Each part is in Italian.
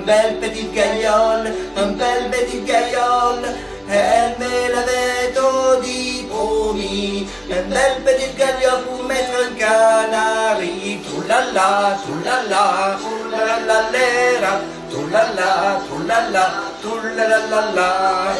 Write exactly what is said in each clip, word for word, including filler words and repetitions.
un bel petit gaillol, un bel petit gaillol, elle me l'avait tout dit promis, un bel petit gaillol pour mettre un canari, tout la la, tout la la, tout la la la la, tout la la, tout la la, tout la la la la.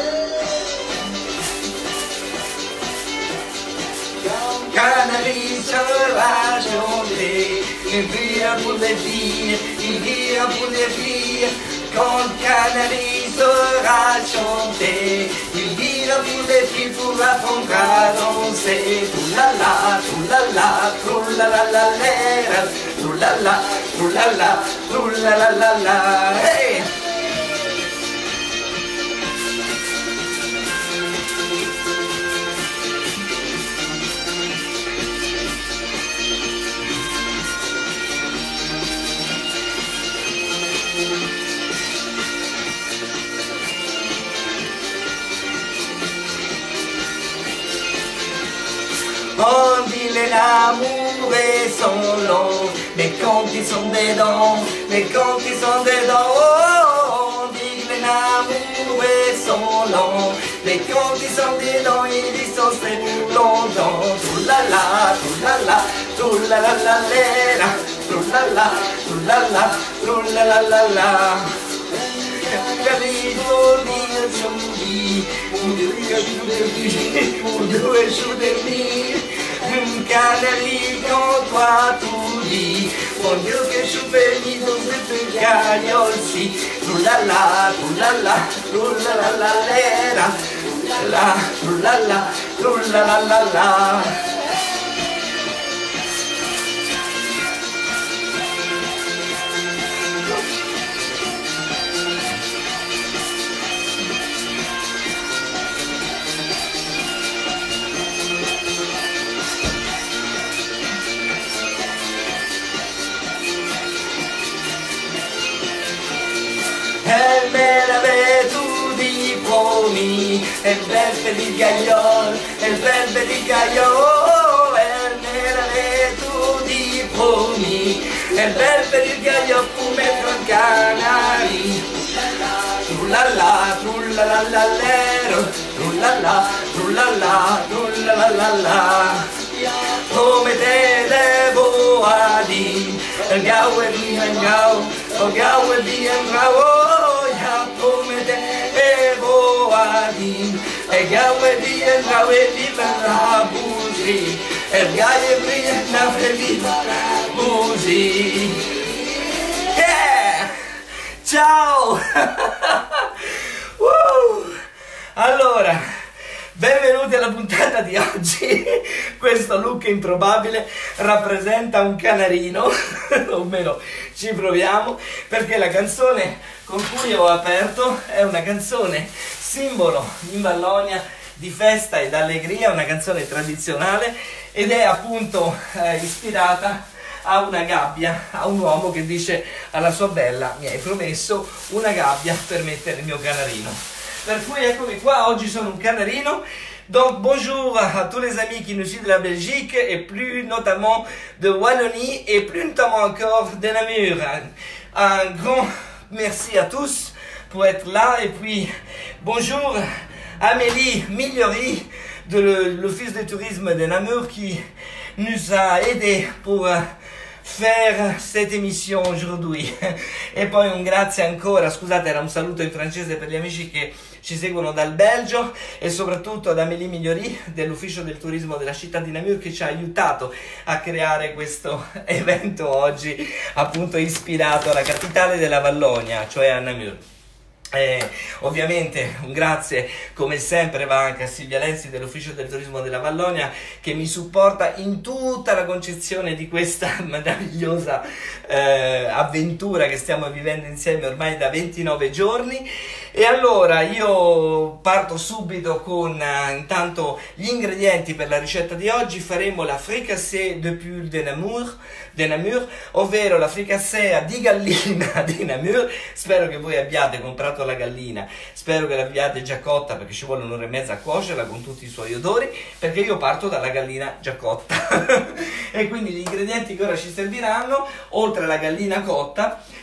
Canari sera chanté, il vire pour les filles, il vire pour les filles. Quand Canari sera chanté, il vire pour les filles pour apprendre à danser. Tout la la, tout la la, tout la la la la, tout la la, tout la la, tout la la la la. Hey! On dit les l'amour et sont longs, mais quand ils sont dedans, mais quand ils sont dedans, oh, on dit les l'amour et sont longs, mais quand ils sont dedans, ils y sont très longtemps. Tout la la, tout la la, tout la la la la, tout la la, tout la la, tout la la la la. Un canari quand toi tout dit, mon Dieu que je suis béni dans cette gaillole-ci. Tout la la, tout la la, tout la la la la, tout la la, tout la la la la. Elle me l'avait tout dit promis, un bel petit gaillol, un bel petit gaillol, elle me l'avait tout dit promis, un bel petit gaillol pour mettre un canari. Tout la la, tout la la la la, tout la la, tout la la, tout la la la la. Promettez les beaux à dire, un gars est bien un gars, un gars est bien un gars, promettez les beaux à dire, un gars est bien un gars, vive la bougie, un gars est bien un gars, vive la bougie. Yeah! Ciao! uh! Allora, benvenuti alla puntata di oggi. Questo look improbabile rappresenta un canarino, o meno ci proviamo, perché la canzone con cui ho aperto è una canzone simbolo in Vallonia di festa ed allegria, una canzone tradizionale ed è appunto eh, ispirata a una gabbia, a un uomo che dice alla sua bella: mi hai promesso una gabbia per mettere il mio canarino. Per cui eccomi qua, oggi sono un canarino. Donc bonjour à tous les amis qui nous suivent de la Belgique et plus notamment de Wallonie et plus notamment encore de Namur. Un grand merci à tous pour être là et puis bonjour Amélie Migliori de l'Office de tourisme de Namur qui nous a aidés pour faire cette émission aujourd'hui. E poi un grazie ancora, scusate, era un saluto in francese per gli amici che ci seguono dal Belgio e soprattutto ad Amélie Migliori dell'Ufficio del Turismo della città di Namur che ci ha aiutato a creare questo evento oggi appunto ispirato alla capitale della Vallonia, cioè a Namur. Eh, ovviamente un grazie come sempre va anche a Silvia Lenzi dell'Ufficio del Turismo della Vallonia che mi supporta in tutta la concezione di questa meravigliosa eh, avventura che stiamo vivendo insieme ormai da ventinove giorni. E allora io parto subito con uh, intanto gli ingredienti per la ricetta di oggi. Faremo la fricassée de poule de Namur, de Namur, ovvero la fricassée di gallina di Namur. Spero che voi abbiate comprato la gallina, spero che l'abbiate già cotta perché ci vuole un'ora e mezza a cuocerla con tutti i suoi odori, perché io parto dalla gallina già cotta. E quindi gli ingredienti che ora ci serviranno, oltre alla gallina cotta,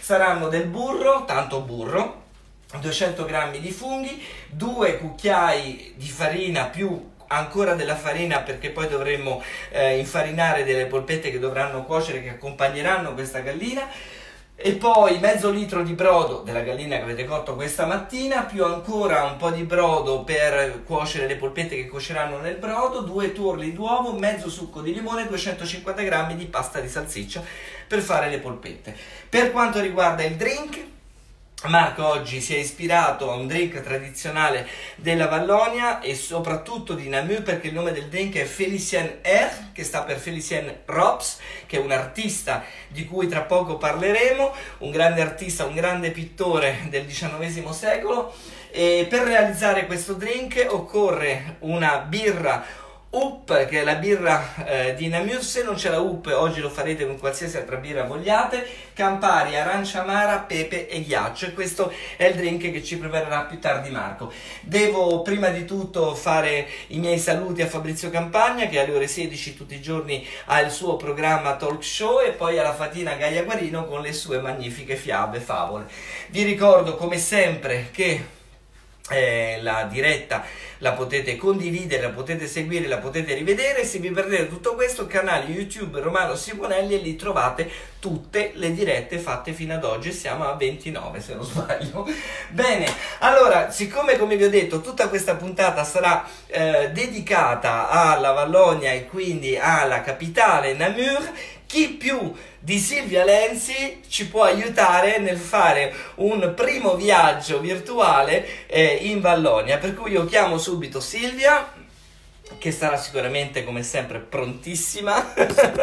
saranno del burro, tanto burro, duecento grammi di funghi, due cucchiai di farina più ancora della farina, perché poi dovremmo eh, infarinare delle polpette che dovranno cuocere, che accompagneranno questa gallina, e poi mezzo litro di brodo della gallina che avete cotto questa mattina, più ancora un po' di brodo per cuocere le polpette che cuoceranno nel brodo, due tuorli d'uovo, mezzo succo di limone, duecentocinquanta grammi di pasta di salsiccia per fare le polpette. Per quanto riguarda il drink, Marco oggi si è ispirato a un drink tradizionale della Vallonia e soprattutto di Namur, perché il nome del drink è Félicien R, che sta per Félicien Rops, che è un artista di cui tra poco parleremo, un grande artista, un grande pittore del diciannovesimo secolo. E per realizzare questo drink occorre una birra U P, che è la birra eh, di Namur. Se non c'è la U P, oggi lo farete con qualsiasi altra birra vogliate, Campari, arancia amara, pepe e ghiaccio, e questo è il drink che ci preparerà più tardi Marco. Devo prima di tutto fare i miei saluti a Fabrizio Campagna, che alle ore sedici tutti i giorni ha il suo programma talk show, e poi alla Fatina Gaia Guarino con le sue magnifiche fiabe, favole. Vi ricordo come sempre che Eh, la diretta la potete condividere, la potete seguire, la potete rivedere. Se vi perdete tutto questo, canale YouTube Romano Simonelli, e lì trovate tutte le dirette fatte fino ad oggi. Siamo a ventinove se non sbaglio. Bene, allora, siccome come vi ho detto tutta questa puntata sarà eh, dedicata alla Vallonia e quindi alla capitale Namur, chi più di Silvia Lenzi ci può aiutare nel fare un primo viaggio virtuale eh, in Vallonia, per cui io chiamo subito Silvia, che sarà sicuramente come sempre prontissima.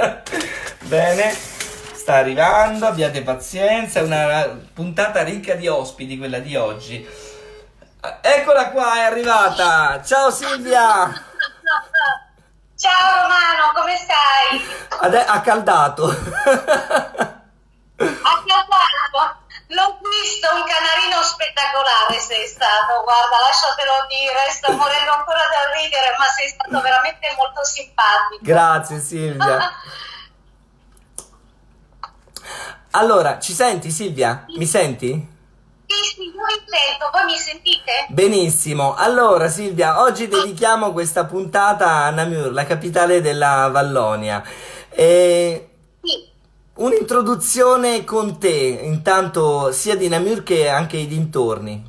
Bene, sta arrivando, abbiate pazienza, è una puntata ricca di ospiti quella di oggi. Eccola qua, è arrivata. Ciao Silvia. Ciao Romano, come stai? Adè, accaldato. Accaldato? L'ho visto, un canarino spettacolare sei stato, guarda, lasciatelo dire, sto morendo ancora da ridere, ma sei stato veramente molto simpatico. Grazie Silvia. Allora, ci senti Silvia? Mi senti? Sì, sì, io vi sento, voi mi sentite? Benissimo, allora Silvia, oggi dedichiamo questa puntata a Namur, la capitale della Vallonia. E... Sì. Un'introduzione con te, intanto, sia di Namur che anche i dintorni.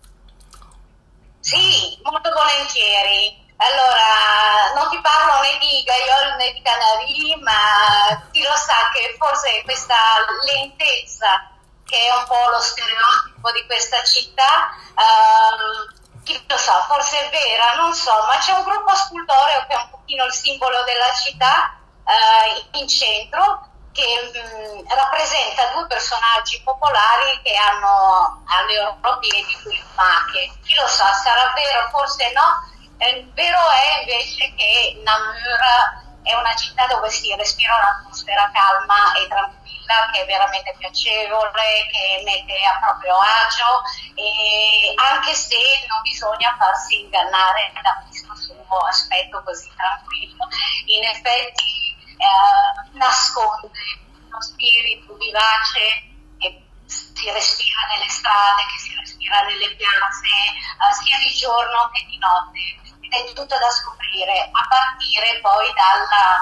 Sì, molto volentieri. Allora, non ti parlo né di Gaiol né di Canari, ma chi lo sa che forse questa lentezza, che è un po' lo stereotipo di questa città, uh, chi lo sa, forse è vera, non so, ma c'è un gruppo scultoreo che è un pochino il simbolo della città uh, in centro, che um, rappresenta due personaggi popolari che hanno alle loro piedi due mache. Chi lo sa, sarà vero, forse no. Eh, vero è invece che Namur è una città dove si respira un'atmosfera calma e tranquilla, che è veramente piacevole, che mette a proprio agio, e anche se non bisogna farsi ingannare da questo suo aspetto così tranquillo, in effetti eh, nasconde uno spirito vivace che si respira nelle strade, che si respira nelle piazze, eh, sia di giorno che di notte. Ed è tutto da scoprire, a partire poi dalla,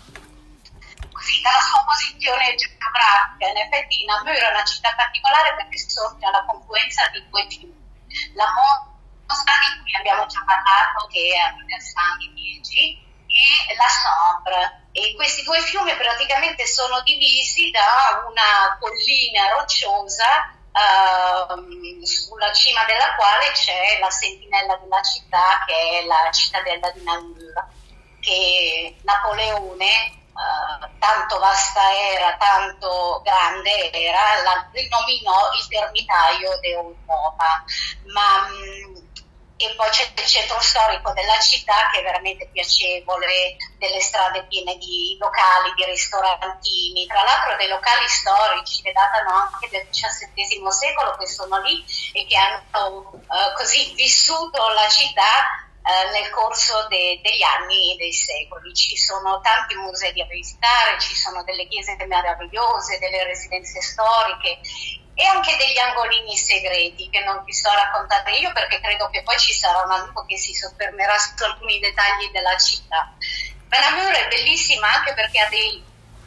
così, dalla sua posizione geografica. In effetti Namur è una città particolare perché sorge alla confluenza di due fiumi, la Mosca, di cui abbiamo già parlato, che è a Versani Liegi, e la Sambre. E questi due fiumi praticamente sono divisi da una collina rocciosa, Uh, sulla cima della quale c'è la sentinella della città, che è la cittadella di Namur, che Napoleone, uh, tanto vasta era, tanto grande era, la rinominò il termitaio d'Europa. Ma um, e poi c'è il centro storico della città, che è veramente piacevole, delle strade piene di locali, di ristorantini, tra l'altro dei locali storici che datano anche del diciassettesimo secolo, che sono lì e che hanno eh, così vissuto la città eh, nel corso de- degli anni e dei secoli. Ci sono tanti musei da visitare, ci sono delle chiese meravigliose, delle residenze storiche, e anche degli angolini segreti che non ti sto a raccontare io, perché credo che poi ci sarà un amico che si soffermerà su alcuni dettagli della città. Ma Namur è bellissima anche perché ha dei,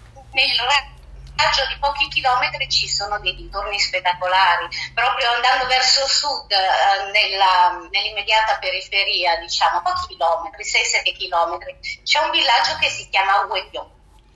nel raggio di pochi chilometri ci sono dei dintorni spettacolari, proprio andando verso sud, eh, nella, nell'immediata periferia, diciamo, pochi chilometri, sei sette chilometri, c'è un villaggio che si chiama Ouépion.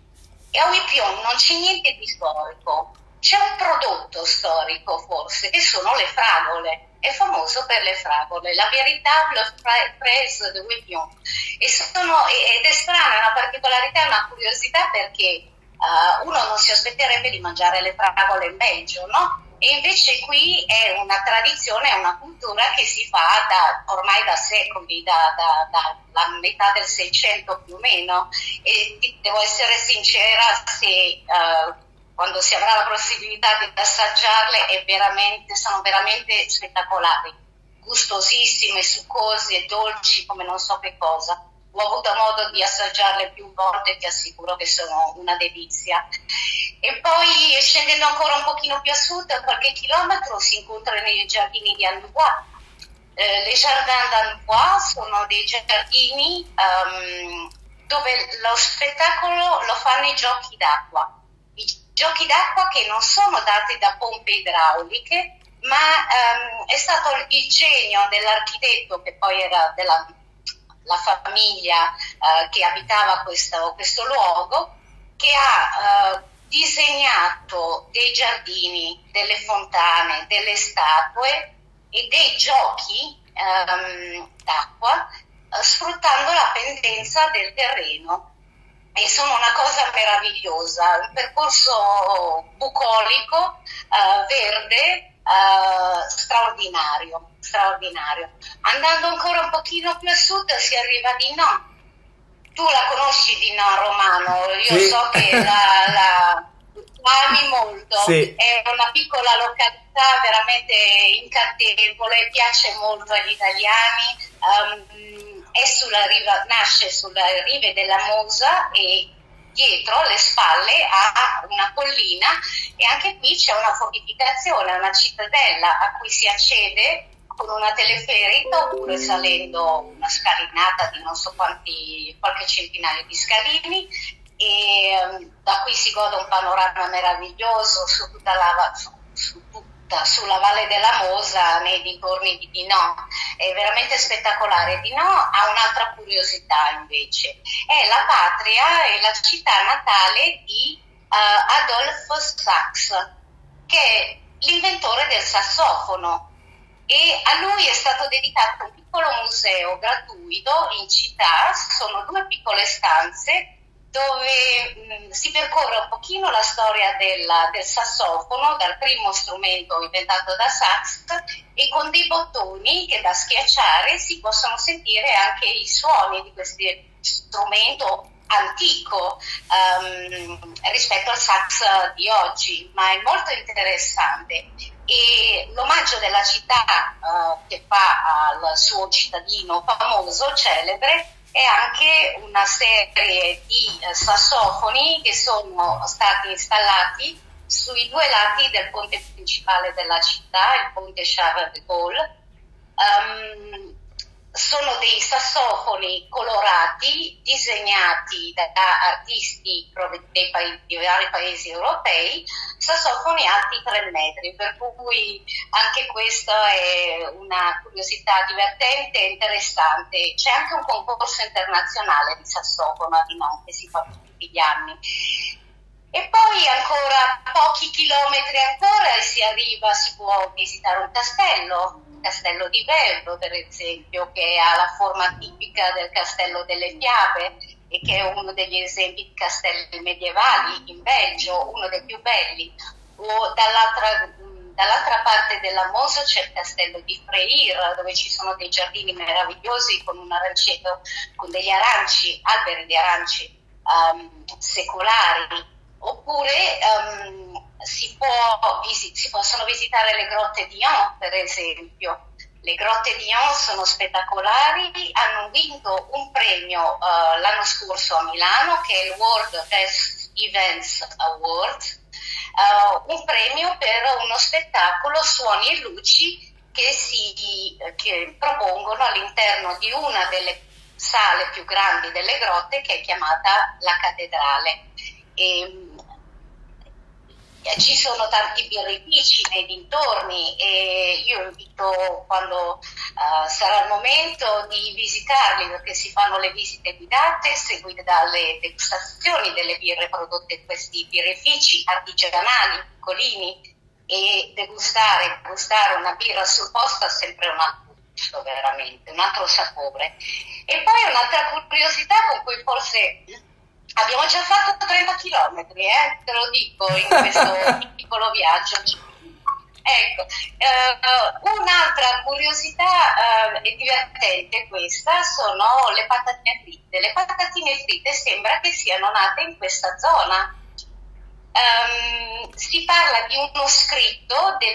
E a Ouépion non c'è niente di storico, c'è un prodotto storico forse, che sono le fragole. È famoso per le fragole, la véritable fraise de Ouépion. E sono, ed è strana, è una particolarità, una curiosità, perché uh, uno non si aspetterebbe di mangiare le fragole in Belgio, no? E invece qui è una tradizione, è una cultura che si fa da, ormai da secoli, da, da, da la metà del Seicento più o meno. E devo essere sincera, se uh, quando si avrà la possibilità di assaggiarle è veramente, sono veramente spettacolari, gustosissime, succose e dolci come non so che cosa. Ho avuto modo di assaggiarle più volte e ti assicuro che sono una delizia. E poi scendendo ancora un pochino più a sud, a qualche chilometro, si incontrano i giardini di Amboise. Eh, les Jardins d'Amboise sono dei giardini um, dove lo spettacolo lo fanno i giochi d'acqua. I giochi d'acqua che non sono dati da pompe idrauliche, ma um, è stato il genio dell'architetto, che poi era della la famiglia uh, che abitava questo, questo luogo, che ha uh, disegnato dei giardini, delle fontane, delle statue e dei giochi um, d'acqua, uh, sfruttando la pendenza del terreno. E sono una cosa meravigliosa, un percorso bucolico, uh, verde, Uh, straordinario, straordinario. Andando ancora un pochino più a sud si arriva a Dinan. Tu la conosci Dinan, Romano? Io sì. So che la, la, la ami molto. Sì. È una piccola località veramente incantevole, piace molto agli italiani. Um, è sulla riva, nasce sulle rive della Mosa e dietro, alle spalle, ha una collina, e anche qui c'è una fortificazione, una cittadella a cui si accede con una teleferica oppure salendo una scalinata di non so quanti, qualche centinaio di scalini, e um, da qui si gode un panorama meraviglioso su tutta la, su, su tutta, sulla Valle della Mosa, nei dintorni di Dinan. È veramente spettacolare. Dinan ha un'altra curiosità invece, è la patria e la città natale di uh, Adolphe Sax, che è l'inventore del sassofono, e a lui è stato dedicato un piccolo museo gratuito in città. Sono due piccole stanze dove mh, si percorre un pochino la storia della, del sassofono, dal primo strumento inventato da Sax, e con dei bottoni che da schiacciare si possono sentire anche i suoni di questo strumento antico um, rispetto al sax di oggi, ma è molto interessante. E l'omaggio della città uh, che fa al suo cittadino famoso, celebre, è anche una serie di uh, sassofoni che sono stati installati sui due lati del ponte principale della città, il ponte Charles de Gaulle. Um, sono dei sassofoni colorati, disegnati da, da artisti dei, paesi, di vari paesi europei, sassofoni alti tre metri, per cui anche questa è una curiosità divertente e interessante. C'è anche un concorso internazionale di sassofono a Dinan che si fa tutti gli anni. E poi ancora pochi chilometri ancora e si arriva, si può visitare un castello, il castello di Vevro per esempio, che ha la forma tipica del castello delle fiabe e che è uno degli esempi di castelli medievali in Belgio, uno dei più belli. O dall'altra, dall'altra parte della Mosa c'è il castello di Freire, dove ci sono dei giardini meravigliosi con un aranceto, con degli aranci, alberi di aranci um, secolari. Oppure um, si, può, visi- si possono visitare le grotte di Yon, per esempio. Le grotte di Yon sono spettacolari, hanno vinto un premio uh, l'anno scorso a Milano, che è il World Best Events Award, uh, un premio per uno spettacolo Suoni e Luci che si che propongono all'interno di una delle sale più grandi delle grotte, che è chiamata la Cattedrale. E, ci sono tanti birrifici nei dintorni e io invito, quando uh, sarà il momento, di visitarli, perché si fanno le visite guidate seguite dalle degustazioni delle birre prodotte in questi birrifici artigianali piccolini, e degustare, gustare una birra sul posto ha sempre un altro gusto, veramente, un altro sapore. E poi un'altra curiosità con cui forse abbiamo già fatto trenta chilometri, eh, te lo dico, in questo piccolo viaggio. Ecco, uh, un'altra curiosità uh, e divertente questa sono le patatine fritte. Le patatine fritte sembra che siano nate in questa zona. Um, si parla di uno scritto del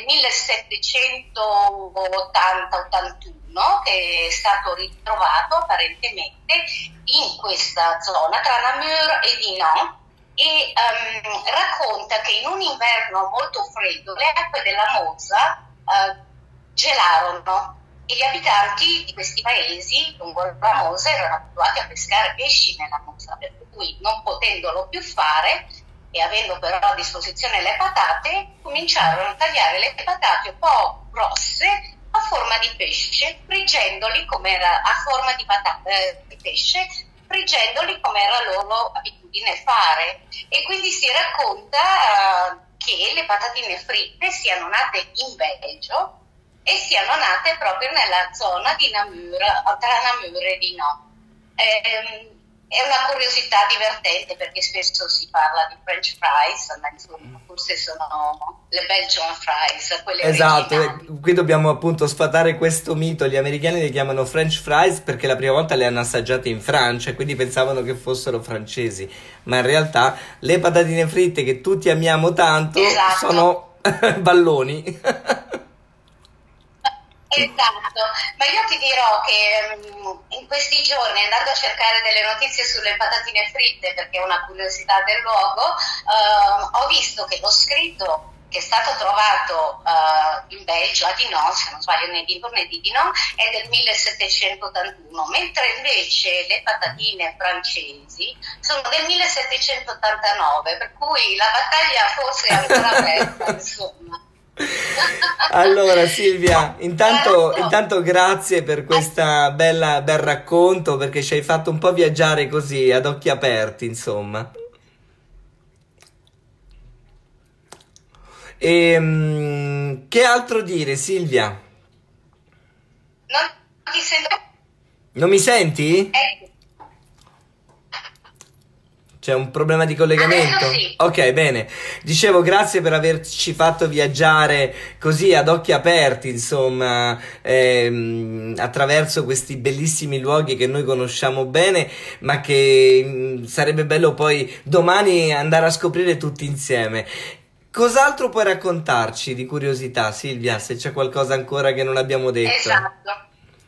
millesettecentottanta ottantuno che è stato ritrovato apparentemente in questa zona tra Namur e Dinan, e um, racconta che in un inverno molto freddo le acque della Mosa uh, gelarono e gli abitanti di questi paesi lungo la Mosa erano abituati a pescare pesci nella Mosa, per cui, non potendolo più fare e avendo però a disposizione le patate, cominciarono a tagliare le patate un po' grosse a forma di pesce, friggendoli come era a forma di, patate, eh, di pesce, friggendoli come era loro abitudine fare. E quindi si racconta uh, che le patatine fritte siano nate in Belgio e siano nate proprio nella zona di Namur, tra Namur e Dinan. Ehm, È una curiosità divertente, perché spesso si parla di French fries, ma insomma forse sono le Belgian fries, quelle esatto, originali. qui dobbiamo appunto sfatare questo mito. Gli americani le chiamano French fries perché la prima volta le hanno assaggiate in Francia e quindi pensavano che fossero francesi, ma in realtà le patatine fritte che tutti amiamo tanto, esatto, sono balloni. Esatto, ma io ti dirò che um, in questi giorni, andando a cercare delle notizie sulle patatine fritte, perché è una curiosità del luogo, uh, ho visto che lo scritto che è stato trovato uh, in Belgio, a Dinan, se non sbaglio, nei dintorni di Dinan, è del millesettecentottantuno, mentre invece le patatine francesi sono del millesettecentottantanove, per cui la battaglia forse è ancora aperta, insomma. Allora Silvia, intanto, intanto grazie per questa bella bel racconto, perché ci hai fatto un po' viaggiare così ad occhi aperti, insomma. E, um, che altro dire, Silvia? Non ti sento. Non mi senti? Ecco. C'è un problema di collegamento? Sì. Ok, bene. Dicevo, grazie per averci fatto viaggiare così ad occhi aperti, insomma, ehm, attraverso questi bellissimi luoghi che noi conosciamo bene, ma che mh, sarebbe bello poi domani andare a scoprire tutti insieme. Cos'altro puoi raccontarci di curiosità, Silvia, se c'è qualcosa ancora che non abbiamo detto? Esatto.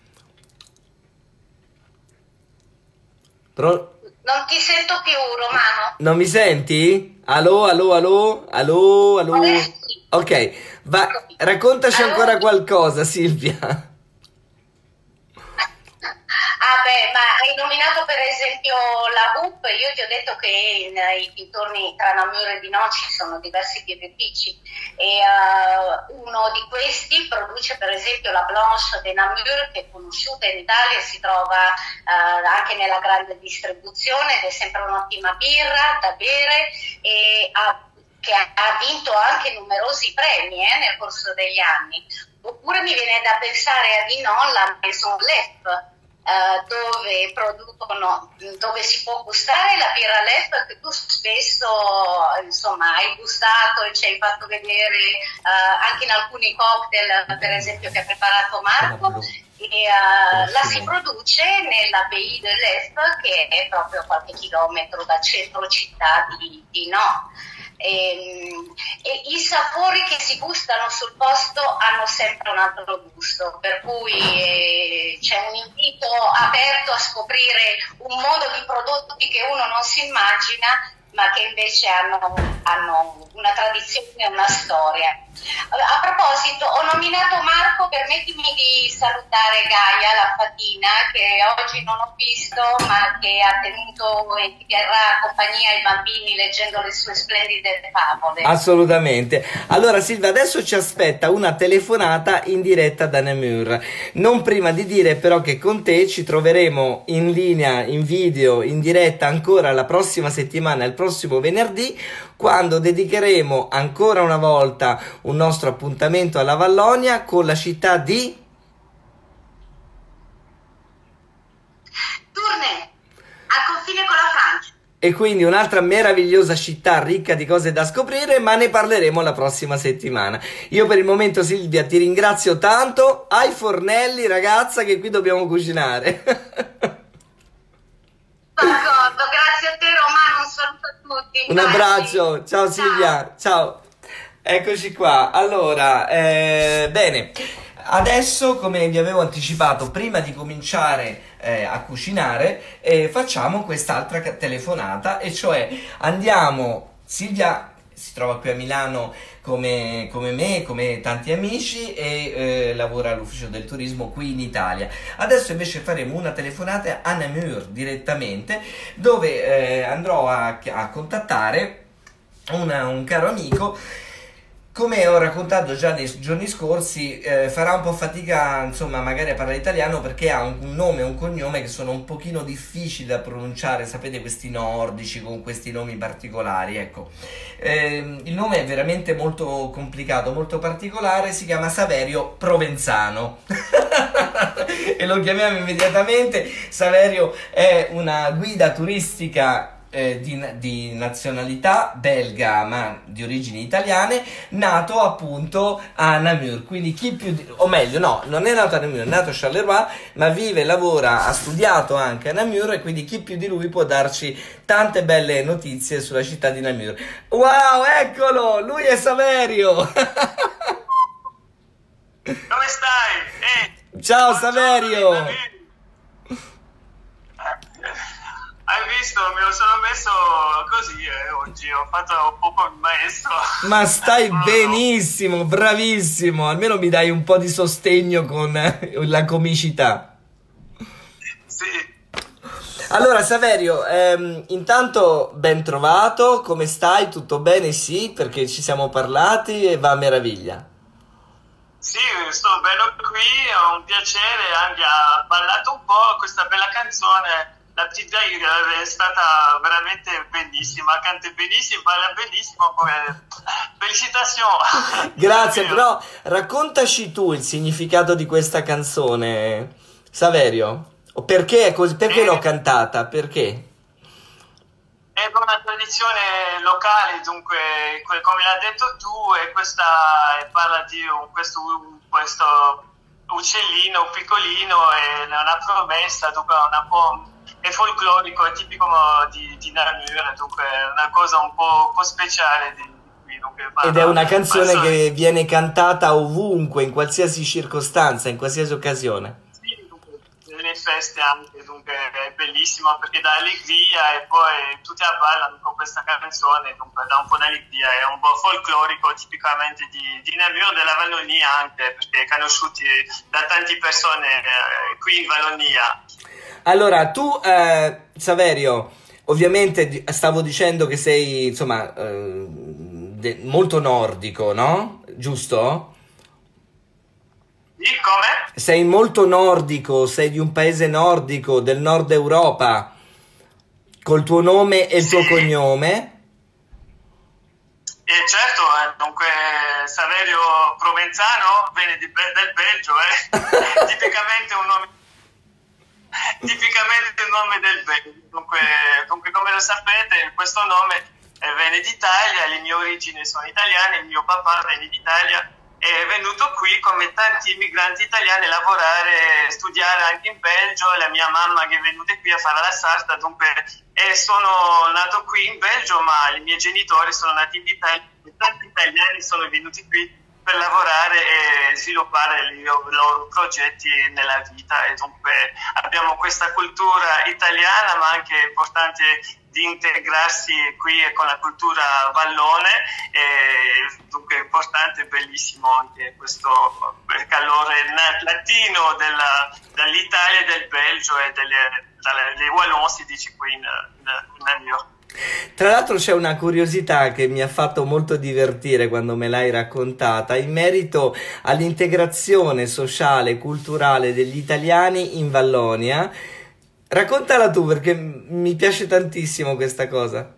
Pro- Non ti sento più, Romano. Non mi senti? Allo, allo, allo, allo, allo. Adesso sì. Ok, va, raccontaci Allora, ancora qualcosa, Silvia. Ah beh, ma hai nominato per esempio la V U P, io ti ho detto che nei dintorni tra Namur e Dinan ci sono diversi birrifici e uh, uno di questi produce per esempio la Blanche de Namur, che è conosciuta in Italia e si trova uh, anche nella grande distribuzione ed è sempre un'ottima birra da bere e ha, che ha, ha vinto anche numerosi premi eh, nel corso degli anni. Oppure mi viene da pensare a Dinan la Maison Leffe, Uh, dove producono, dove si può gustare la birra Leffe, che tu spesso insomma hai gustato e ci hai fatto vedere uh, anche in alcuni cocktail, per esempio, che ha preparato Marco, e uh, la si produce nell'Abbaye de Leffe, che è proprio a qualche chilometro dal centro città di Dinan. E, e i sapori che si gustano sul posto hanno sempre un altro gusto, per cui eh, c'è un invito aperto a scoprire un mondo di prodotti che uno non si immagina ma che invece hanno, hanno una tradizione e una storia. A proposito, ho nominato Marco, permettimi di salutare Gaia, la fatina, che oggi non ho visto, ma che ha tenuto e che terrà compagnia ai bambini leggendo le sue splendide favole. Assolutamente. Allora Silvia, adesso ci aspetta una telefonata in diretta da Namur. Non prima di dire però che con te ci troveremo in linea, in video, in diretta ancora la prossima settimana, il prossimo venerdì, quando dedicheremo ancora una volta un nostro appuntamento alla Vallonia con la città di Tournai, al confine con la Francia. E quindi un'altra meravigliosa città ricca di cose da scoprire, ma ne parleremo la prossima settimana. Io per il momento, Silvia, ti ringrazio tanto. Ai fornelli, ragazza, che qui dobbiamo cucinare. D'accordo, grazie a te Romano, un saluto a tutti. Un abbraccio, ciao Silvia, ciao. Eccoci qua. Allora, eh, bene, adesso, come vi avevo anticipato, prima di cominciare eh, a cucinare, eh, facciamo quest'altra telefonata, e cioè andiamo, Silvia si trova qui a Milano come, come me, come tanti amici, e eh, lavora all'ufficio del turismo qui in Italia. Adesso invece faremo una telefonata a Namur direttamente, dove eh, andrò a, a contattare una, un caro amico. Come ho raccontato già nei giorni scorsi, eh, farà un po' fatica, insomma, magari a parlare italiano, perché ha un, un nome e un cognome che sono un pochino difficili da pronunciare. Sapete, questi nordici con questi nomi particolari, ecco. Eh, il nome è veramente molto complicato, molto particolare, si chiama Saverio Provenzano. E lo chiamiamo immediatamente. Saverio è una guida turistica Eh, di, di nazionalità belga ma di origini italiane, nato appunto a Namur. Quindi chi più di, o meglio no, non è nato a Namur, è nato a Charleroi, ma vive, lavora, ha studiato anche a Namur, e quindi chi più di lui può darci tante belle notizie sulla città di Namur. Wow, eccolo, lui è Saverio. Come stai? Eh, ciao Saverio. Hai visto, me lo sono messo così eh, oggi, ho fatto un po' con il maestro. Ma stai benissimo, bravissimo, almeno mi dai un po' di sostegno con la comicità. Sì. Allora Saverio, ehm, intanto ben trovato, come stai? Tutto bene? Sì, perché ci siamo parlati e va a meraviglia. Sì, sto bene qui, è un piacere, anche ha ballato un po' questa bella canzone. La petite è stata veramente bellissima, canta benissimo, balla benissimo, come... felicitazioni. Grazie, però raccontaci tu il significato di questa canzone, Saverio. O perché è così, perché eh, l'ho cantata, perché? È una tradizione locale, dunque, come l'hai detto tu, e questa parla di un, questo, questo uccellino piccolino, è una promessa, dunque una po'... è folclorico, è tipico di, di Namur, dunque è una cosa un po', un po' speciale di qui. Dunque, ed è una canzone parla... che viene cantata ovunque, in qualsiasi circostanza, in qualsiasi occasione. Sì, dunque, nelle feste anche, dunque è bellissimo perché dà allegria, e poi tutti la ballano con questa canzone, dunque dà un po' d'allegria, è un po' folclorico, tipicamente di, di Namur, della Vallonia anche, perché è conosciuti da tante persone eh, qui in Vallonia. Allora, tu, eh, Saverio, ovviamente stavo dicendo che sei, insomma, eh, de- molto nordico, no? Giusto? Sì, come? Sei molto nordico, sei di un paese nordico, del nord Europa, col tuo nome e il sì. tuo cognome. Eh, certo, eh, dunque Saverio Provenzano viene di, del Belgio, eh. Tipicamente un nome... tipicamente il nome del Belgio, dunque, dunque come lo sapete questo nome eh, viene d'Italia, le mie origini sono italiane, il mio papà viene d'Italia, è venuto qui come tanti immigranti italiani a lavorare, studiare anche in Belgio, la mia mamma che è venuta qui a fare la sarta, dunque e sono nato qui in Belgio, ma i miei genitori sono nati in Italia, tanti italiani sono venuti qui per lavorare e sviluppare i loro progetti nella vita, e dunque abbiamo questa cultura italiana, ma anche importante di integrarsi qui con la cultura vallone, e dunque è importante e bellissimo anche questo calore latino della, dall'Italia, del Belgio e delle, dalle Wallon, si dice qui in, in, in Namur. Tra l'altro c'è una curiosità che mi ha fatto molto divertire quando me l'hai raccontata in merito all'integrazione sociale e culturale degli italiani in Vallonia. Raccontala tu, perché mi piace tantissimo questa cosa.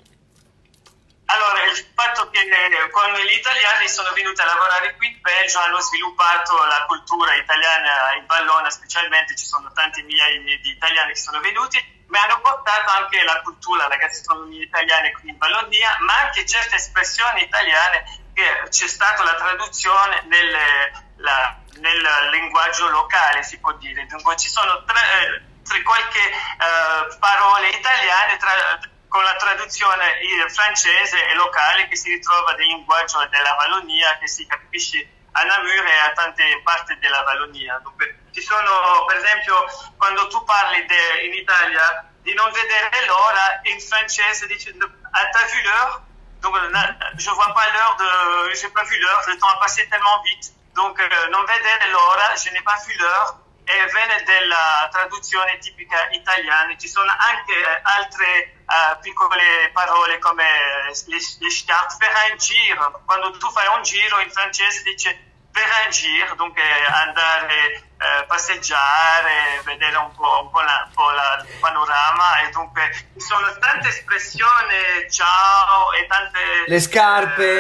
Allora, il fatto che quando gli italiani sono venuti a lavorare qui in Belgio hanno sviluppato la cultura italiana in Vallonia, specialmente ci sono tanti migliaia di italiani che sono venuti, ma hanno portato anche la cultura, la gastronomia italiana qui in Vallonia, ma anche certe espressioni italiane che c'è stata la traduzione nel, la, nel linguaggio locale, si può dire. Dunque ci sono tre, tre qualche uh, parole italiane tra, con la traduzione francese e locale che si ritrova nel linguaggio della Vallonia, che si capisce a Namur e a tante parti della Vallonia. Dunque, ci sono, per esempio, quando tu parli de, in Italia di non vedere l'ora, in francese dici ah, t'as vu l'heure? Donc, je vois pas l'heure, de, j'ai pas vu l'heure, le temps a passé tellement vite. Donc, euh, non vedere l'ora, je n'ai pas vu l'heure, e viene dalla traduzione tipica italiana. Ci sono anche altre uh, piccole parole come le, le scarpe, faire un giro. Quando tu fai un giro in francese dice faire un giro, dunque andare, eh, passeggiare, vedere un po', un po', la, un po' la, il panorama, e dunque ci sono tante espressioni, ciao, e tante... Le scarpe!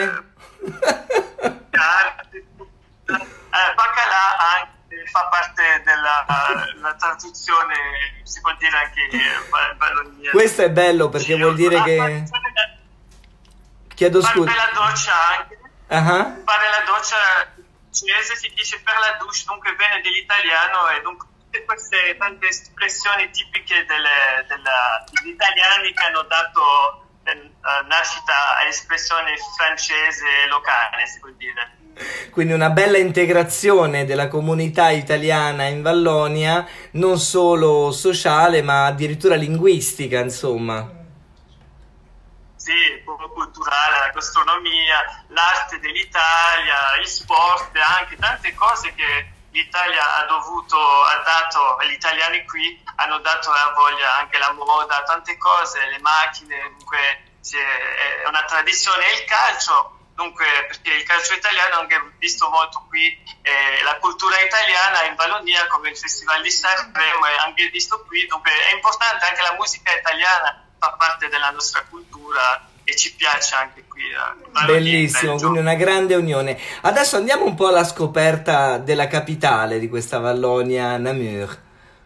Eh, scarpe. Eh, baccalà anche fa parte della la traduzione, si può dire anche Vallonia. Questo è bello perché vuol dire che... Chiedo scusa. Fare la doccia anche. Uh-huh. Fare la doccia francese si dice per la douche, dunque viene dell'italiano, e dunque queste tante espressioni tipiche delle, della, degli italiani che hanno dato eh, nascita all'espressione francese locale, si può dire. Quindi una bella integrazione della comunità italiana in Vallonia, non solo sociale ma addirittura linguistica, insomma. Sì, culturale, la gastronomia, l'arte dell'Italia, il sport, anche tante cose che l'Italia ha dovuto, ha dato, gli italiani qui hanno dato a voglia, anche la moda, tante cose, le macchine, dunque è una tradizione, e il calcio. Dunque, perché il calcio italiano è anche visto molto qui, eh, la cultura italiana in Vallonia, come il Festival di Sanremo, è anche visto qui, dunque è importante, anche la musica italiana fa parte della nostra cultura e ci piace anche qui. Eh, Bellissimo, quindi una grande unione. Adesso andiamo un po' alla scoperta della capitale di questa Vallonia, Namur.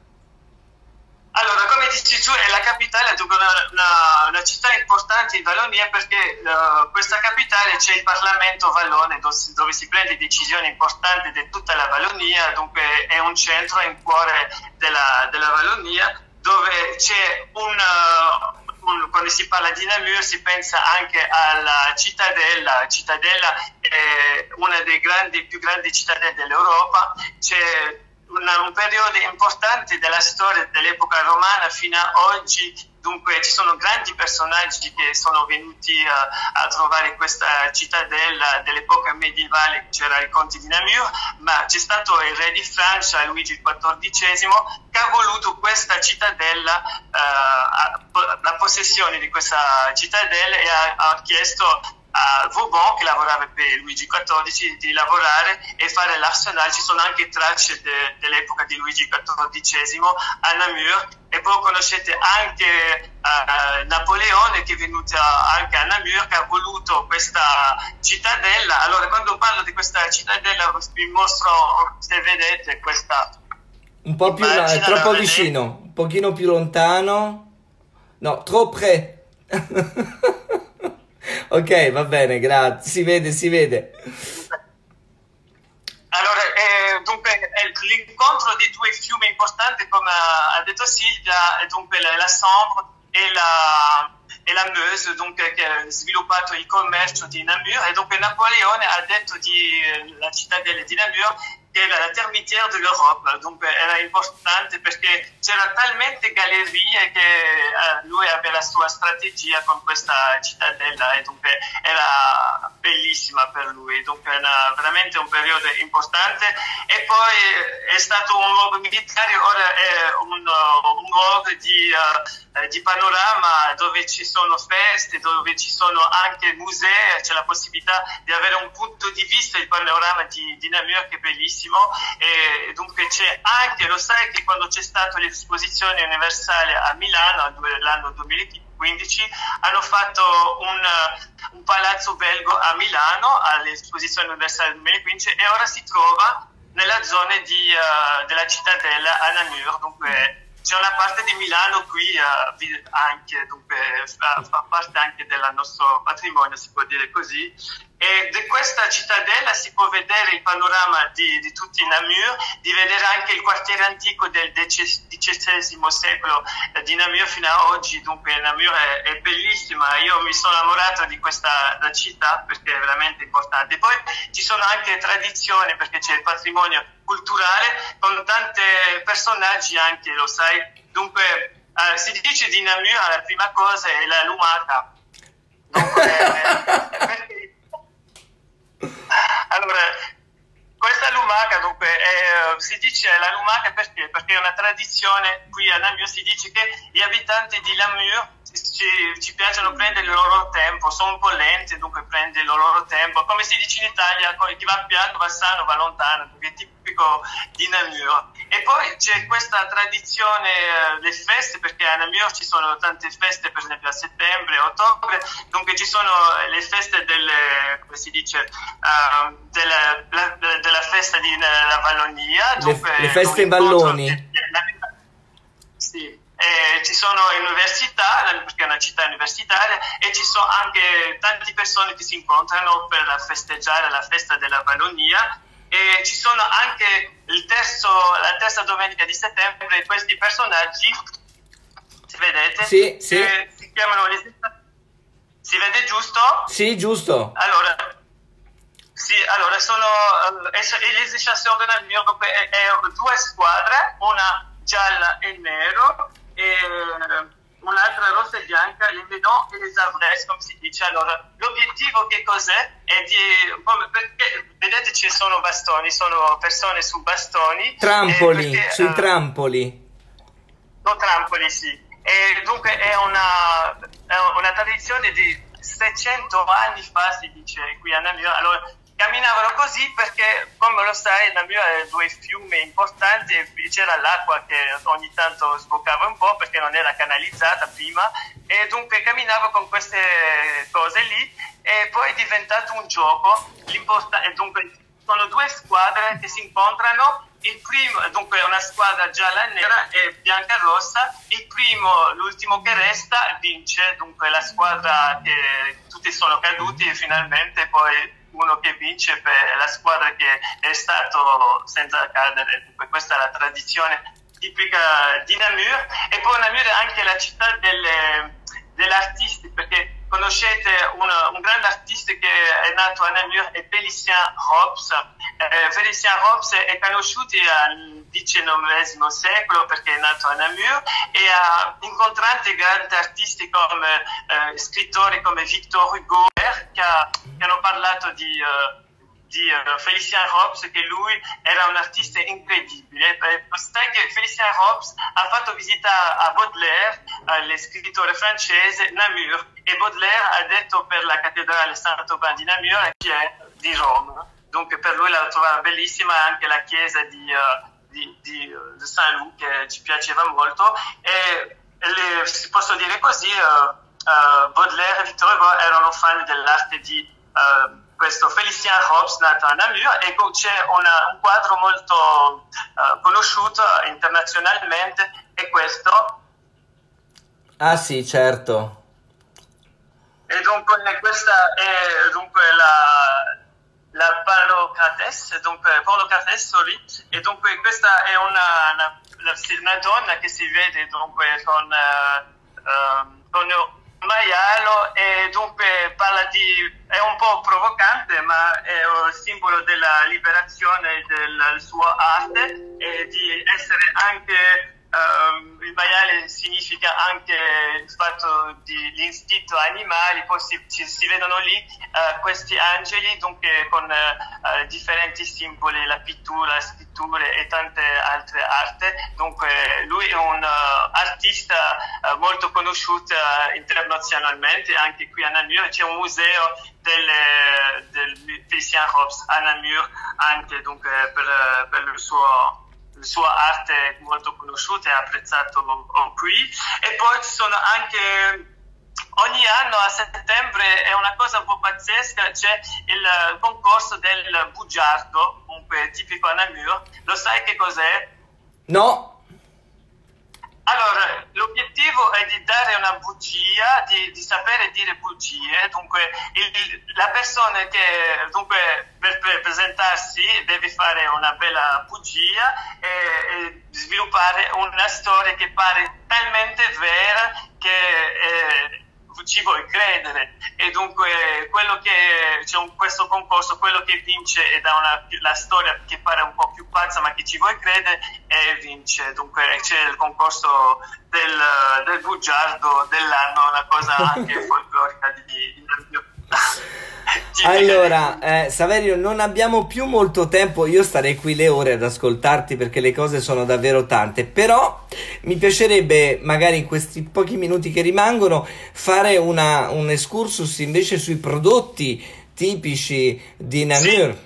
Allora, come dici tu, è la capitale, è una, una, una città importante in Vallonia, perché uh, questa capitale c'è il Parlamento vallone, dove, dove si prende decisioni importanti di tutta la Vallonia, dunque è un centro, in cuore della, della Vallonia, dove c'è un, uh, un, quando si parla di Namur si pensa anche alla cittadella. La cittadella è una dei grandi, più grandi cittadelle dell'Europa, c'è Una, un periodo importante della storia dell'epoca romana fino a oggi, dunque ci sono grandi personaggi che sono venuti a, a trovare questa cittadella dell'epoca medievale. C'era il conte di Namur, ma c'è stato il re di Francia, Luigi il quattordicesimo, che ha voluto questa cittadella, uh, la possessione di questa cittadella, e ha, ha chiesto a Vauban, che lavorava per Luigi quattordici, di lavorare e fare l'arsenale. Ci sono anche tracce de, dell'epoca di Luigi quattordicesimo a Namur, e poi conoscete anche uh, Napoleone, che è venuto anche a Namur, che ha voluto questa cittadella. Allora, quando parlo di questa cittadella vi mostro, se vedete, questa un po' più, è troppo vicino, un pochino più lontano, no, trop près. Ok, va bene, grazie. Si vede, si vede. Allora, eh, dunque, è l'incontro di due fiumi importanti, come ha detto Silvia, è dunque la, la Sambre e la, e la Meuse, dunque, che ha sviluppato il commercio di Namur, e dunque Napoleone ha detto di la cittadella di Namur che era la termitière de l'Europe, dunque era importante perché c'era talmente gallerie che eh, lui aveva la sua strategia con questa cittadella e dunque era bellissima per lui, dunque era veramente un periodo importante. E poi è stato un luogo militare, ora è un, un luogo di, uh, di panorama dove ci sono feste, dove ci sono anche musei, c'è la possibilità di avere un punto di vista, il panorama di, di Namur che è bellissimo. E dunque c'è anche, lo sai che quando c'è stata l'esposizione universale a Milano l'anno duemilaquindici hanno fatto un, un palazzo belgo a Milano all'esposizione universale duemilaquindici e ora si trova nella zona di, uh, della cittadella a Namur, dunque c'è una parte di Milano qui uh, anche, dunque fa, fa parte anche del nostro patrimonio, si può dire così. E di questa cittadella si può vedere il panorama di, di tutti Namur, di vedere anche il quartiere antico del diciottesimo secolo di Namur fino ad oggi, dunque Namur è, è bellissima, io mi sono innamorato di questa città perché è veramente importante. Poi ci sono anche tradizioni perché c'è il patrimonio culturale con tanti personaggi anche, lo sai, dunque eh, si dice di Namur la prima cosa è la lumaca, dunque, eh, perché allora, questa lumaca, dunque, è, si dice la lumaca perché? Perché è una tradizione qui a Namur, si dice che gli abitanti di Namur ci, ci piacciono prendere il loro tempo, sono un po' lenti, dunque prende il loro tempo, come si dice in Italia, chi va piano va sano, va lontano, perché è tipico di Namur. E poi c'è questa tradizione eh, delle feste, perché a Namur ci sono tante feste, per esempio a settembre, ottobre, dunque ci sono le feste delle, come si dice, uh, della, la, della festa di la Vallonia, dunque, le, le feste in Valloni. Sì. Eh, ci sono università, perché è una città universitaria, e ci sono anche tante persone che si incontrano per festeggiare la festa della Vallonia. E ci sono anche il terzo, la terza domenica di settembre questi personaggi, si vedete? Sì, sì. Eh, si chiamano les... si vede giusto? Sì, giusto. Allora, sì, allora sono uh, les chasseurs de Namur, è, è due squadre, una gialla e nero e un'altra rossa e bianca, les Médans e les Avres, come si dice. Allora, l'obiettivo che cos'è? È di, perché, vedete, ci sono bastoni, sono persone su bastoni. Trampoli, perché, sui uh, trampoli. No, trampoli, sì. E dunque è una, è una tradizione di seicento anni fa, si dice, qui a Namur. Allora, camminavano così perché, come lo sai, Namur ha due fiumi importanti e c'era l'acqua che ogni tanto sboccava un po' perché non era canalizzata prima, e dunque camminavo con queste cose lì e poi è diventato un gioco. E dunque sono due squadre che si incontrano, il primo, dunque una squadra gialla e nera e bianca e rossa, il primo, l'ultimo che resta vince, dunque la squadra che tutti sono caduti e finalmente poi uno che vince per la squadra che è stato senza cadere. Dunque questa è la tradizione tipica di Namur. E poi Namur è anche la città delle, degli artisti, perché conoscete un, un grande artista che è nato a Namur, è Félicien Rops. Eh, Félicien Rops è conosciuto al diciannovesimo secolo perché è nato a Namur e ha incontrato grandi artisti come eh, scrittori come Victor Hugo, che, ha, che hanno parlato di, uh, di uh, Félicien Rops, che lui era un artista incredibile. Sai che Félicien Rops ha fatto visita a Baudelaire, uh, lo scrittore francese, Namur, e Baudelaire ha detto per la cattedrale Saint-Aubin di Namur che è di Roma. Dunque per lui la trovava bellissima, anche la chiesa di, uh, di, di, di Saint-Loup che ci piaceva molto. E le, si posso dire così, uh, uh, Baudelaire e Victor Hugo erano fan dell'arte di uh, questo Félicien Rops nato a Namur, e c'è una, un quadro molto uh, conosciuto internazionalmente, è questo. Ah sì, certo. E dunque questa è dunque la, la Pantocrates, dunque Pantocrates, sorry, e dunque questa è una, una, una donna che si vede dunque con, uh, um, con maialo e dunque parla di, è un po' provocante, ma è il simbolo della liberazione del suo arte e di essere anche, um, il maiale significa anche il fatto di l'istinto animale, poi si, ci, si vedono lì uh, questi angeli dunque con uh, differenti simboli, la pittura, la scrittura e tante altre arti. Dunque lui è un uh, artista uh, molto conosciuto uh, internazionalmente, anche qui a Namur c'è un museo delle, del Félicien Rops a Namur anche dunque per, per il suo la sua arte molto conosciuta e apprezzato qui. E poi ci sono anche ogni anno a settembre, è una cosa un po' pazzesca, c'è il concorso del bugiardo, comunque tipico a Namur. Lo sai che cos'è? No. Allora, l'obiettivo è di dare una bugia, di, di sapere dire bugie, dunque il, la persona che dunque per, per presentarsi deve fare una bella bugia e, e sviluppare una storia che pare talmente vera che eh, ci vuoi credere. E dunque quello che c'è un, questo concorso, quello che vince e dà una la storia che pare un po' più pazza ma che ci vuoi credere e vince. Dunque c'è il concorso del, del bugiardo dell'anno, una cosa anche folclorica di, di allora eh, Saverio, non abbiamo più molto tempo, io starei qui le ore ad ascoltarti perché le cose sono davvero tante, però mi piacerebbe magari in questi pochi minuti che rimangono fare una, un excursus invece sui prodotti tipici di Namur. Sì.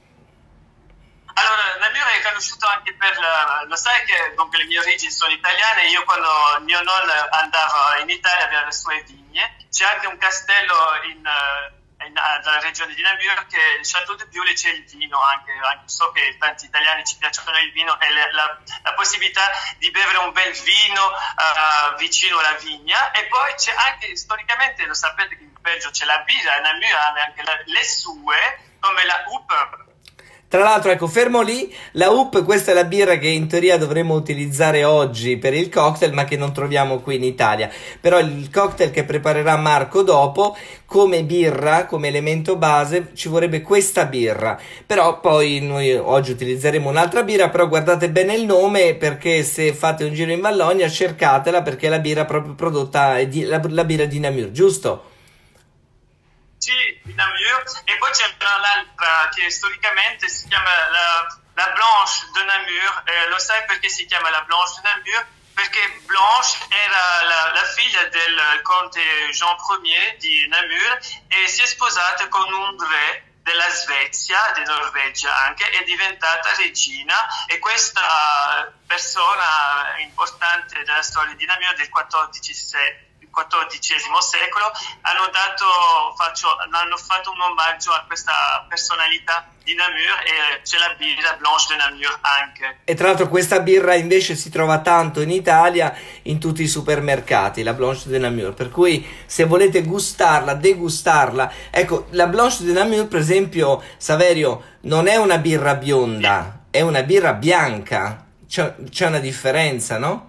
Allora, Namur è conosciuto anche per, lo sai che dunque, le mie origini sono italiane, io quando mio nonno andava in Italia aveva le sue vigne, c'è anche un castello in, in, nella regione di Namur che è il Château de Biole, c'è il vino anche, anche, so che tanti italiani ci piacciono il vino e le, la, la possibilità di bere un bel vino uh, vicino alla vigna. E poi c'è anche, storicamente lo sapete che in Belgio c'è la birra, Namur ha anche la, le sue, come la U P. Tra l'altro, ecco, fermo lì, la U P, questa è la birra che in teoria dovremmo utilizzare oggi per il cocktail, ma che non troviamo qui in Italia. Però il cocktail che preparerà Marco dopo, come birra, come elemento base, ci vorrebbe questa birra. Però poi noi oggi utilizzeremo un'altra birra, però guardate bene il nome, perché se fate un giro in Valogna cercatela, perché è la birra proprio prodotta, è di, la, la birra di Namur, giusto? Sì, di Namur. E poi c'è un'altra che storicamente si chiama la, la Blanche de Namur. Eh, lo sai perché si chiama la Blanche de Namur? Perché Blanche era la, la figlia del conte Jean Ier di Namur e si è sposata con un re della Svezia, di Norvegia anche, è diventata regina, e questa persona importante della storia di Namur del quattordicesimo secolo hanno dato faccio, hanno fatto un omaggio a questa personalità di Namur e c'è la birra Blanche de Namur anche. E tra l'altro questa birra invece si trova tanto in Italia in tutti i supermercati, la Blanche de Namur, per cui se volete gustarla, degustarla, ecco, la Blanche de Namur per esempio, Saverio, non è una birra bionda, è una birra bianca, c'è, c'è una differenza, no?